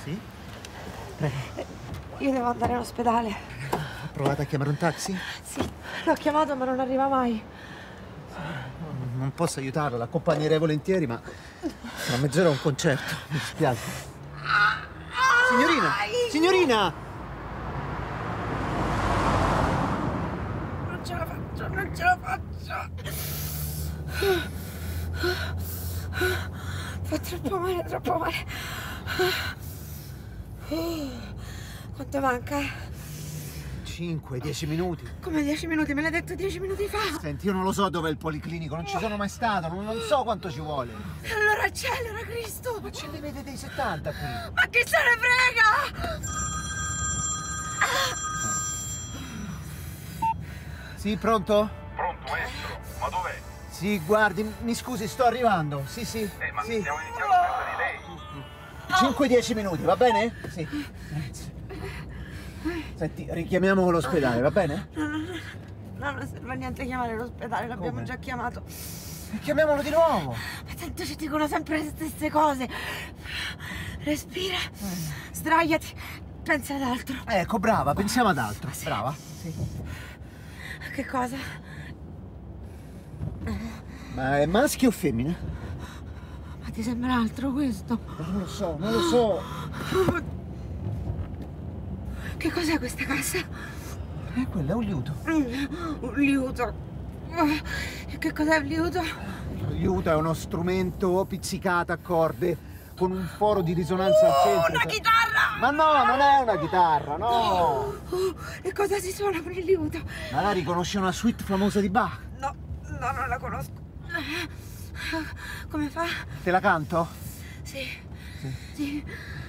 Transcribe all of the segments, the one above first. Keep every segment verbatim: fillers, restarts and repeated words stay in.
Sì? Prego. Io devo andare all'ospedale. Ha provato a chiamare un taxi? Sì, l'ho chiamato ma non arriva mai. Non posso aiutarlo, l'accompagnerei volentieri, ma tra mezz'ora ho un concerto. Mi dispiace. Signorina! Signorina! Non ce la faccio, non ce la faccio. Fa troppo male, troppo male. Quanto manca? cinque, dieci minuti. Come dieci minuti? Me l'hai detto dieci minuti fa. Senti, io non lo so dove è il policlinico, non ci sono mai stato, non, non so quanto ci vuole. Allora accelera, Cristo! Ma ce ne vede dei settanta qui. Ma chi se ne frega? Sì, pronto? Pronto, maestro? Ma dov'è? Sì, guardi, mi scusi, sto arrivando. Sì, sì. Eh, ma sì. stiamo iniziando senza di lei. cinque dieci minuti, va bene? Sì. Grazie. Senti, richiamiamo l'ospedale, va bene? No, no, no, no, non serve a niente chiamare l'ospedale, l'abbiamo Come? già chiamato. Chiamiamolo di nuovo. Ma tanto ci dicono sempre le stesse cose. Respira, sdraiati, pensa ad altro. Ecco, brava, pensiamo ad altro. Brava. Sì. Che cosa? Ma è maschio o femmina? Ma ti sembra altro questo? Non lo so, non lo so. Che cos'è questa cassa? Eh, quello è un liuto. Un liuto. E che cos'è un liuto? Il liuto è uno strumento pizzicato a corde con un foro di risonanza al centro. Una chitarra! Ma no, non è una chitarra, no! Oh, e cosa si suona con il liuto? Ma la riconosce una suite famosa di Bach? No, no, non la conosco. Come fa? Te la canto? Sì. Sì. Sì.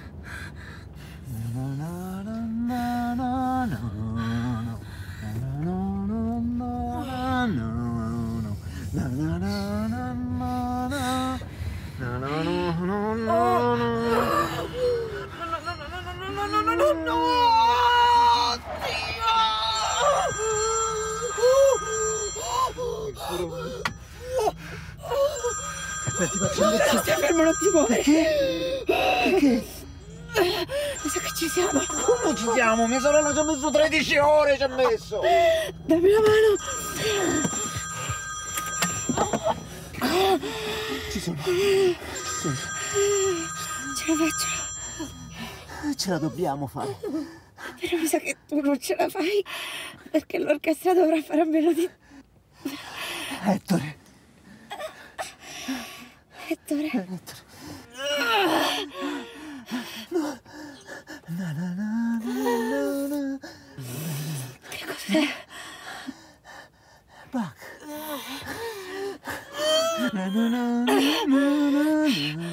Aspetta, ti faccio un pezzo. Stai fermo, non ti muovi. Perché? Perché? Mi sa che ci siamo. Come ci siamo? Mia sorella ci ha messo tredici ore, ci ha messo. Dammi la mano. Ci sono. Ci sono. Ce la faccio. Ce la dobbiamo fare. Però mi sa che tu non ce la fai, perché l'orchestra dovrà fare a meno di... Ettore. Ettore. Ettore. No. Na, na, na, na, na. Che cos'è? Bach. Na, na, na, na, na, na.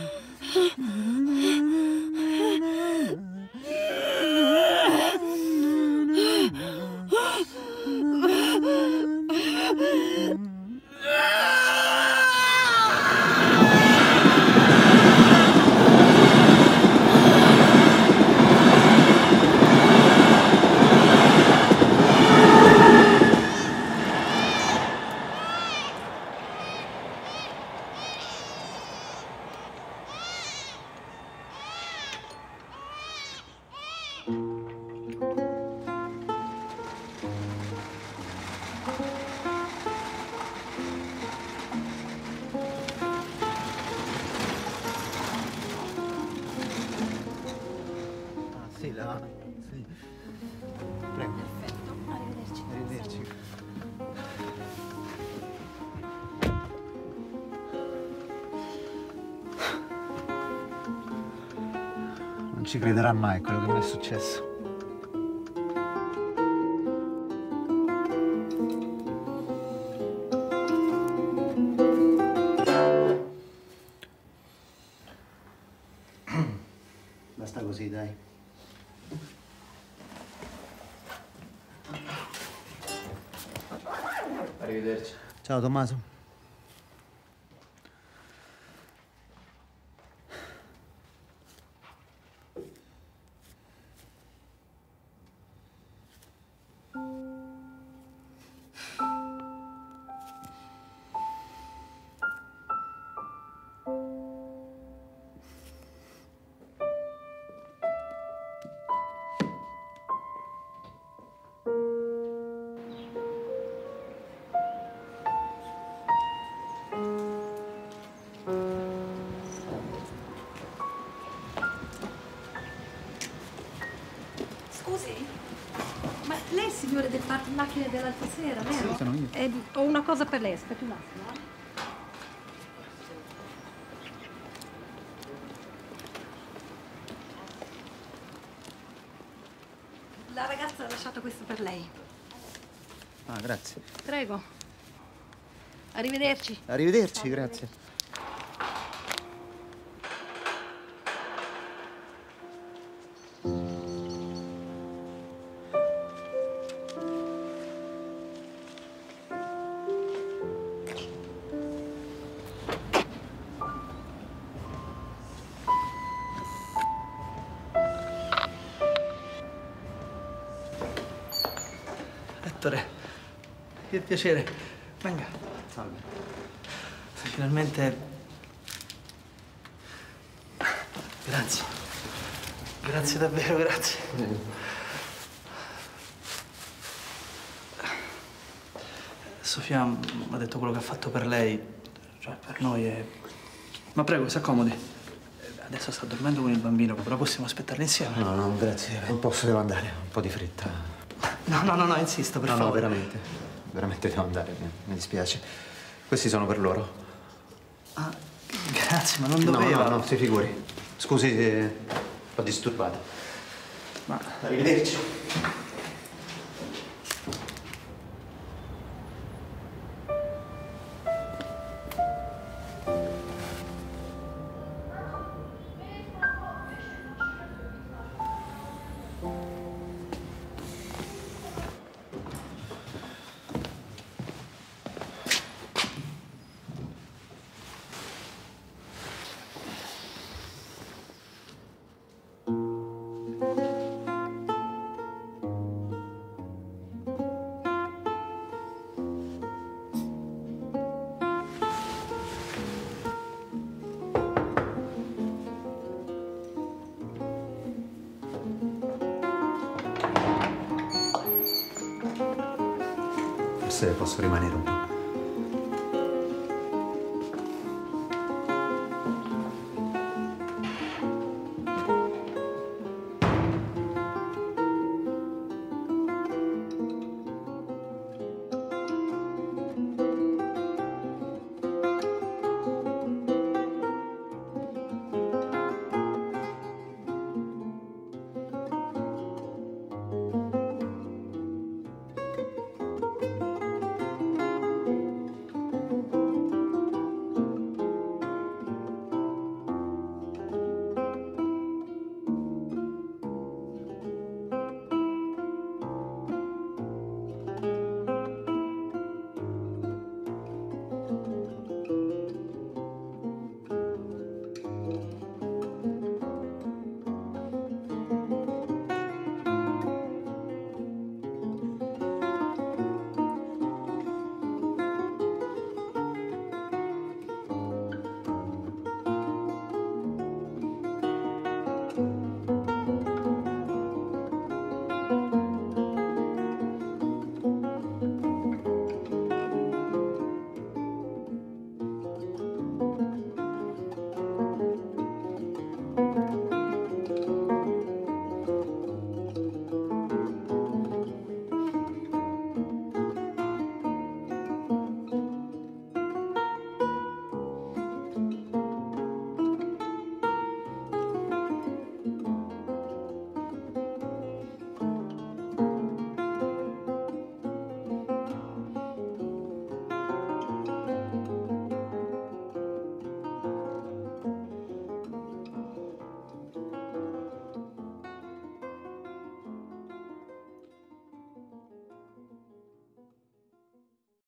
Sì, la... Sì. Prego. Perfetto, arrivederci. Arrivederci. Non ci crederà mai quello che mi è successo. Basta così, dai. Arrivederci. Ciao Tommaso. Scusi, ma lei è il signore del parco macchine dell'altra sera, vero? Sì, sono io. Eh, ho una cosa per lei, aspetti un attimo. eh. La ragazza ha lasciato questo per lei. Ah, grazie. Prego. Arrivederci. Arrivederci, grazie. Ettore, che piacere. Venga. Salve. Finalmente... Grazie. Grazie davvero, grazie. Sofia mi ha detto quello che ha fatto per lei, cioè per noi è... Ma prego, si accomodi. Adesso sta dormendo con il bambino, però possiamo aspettarli insieme. No, no, grazie. Non posso, devo andare. Ho un po' di fretta. No, no, no, no, insisto, per No, no, favore. veramente. Veramente devo andare, mi, mi dispiace. Questi sono per loro. Ah, grazie, ma non No, doveva. no, no, si figuri. Scusi se ho disturbato. Ma... Arrivederci. Forse posso rimanere un po'.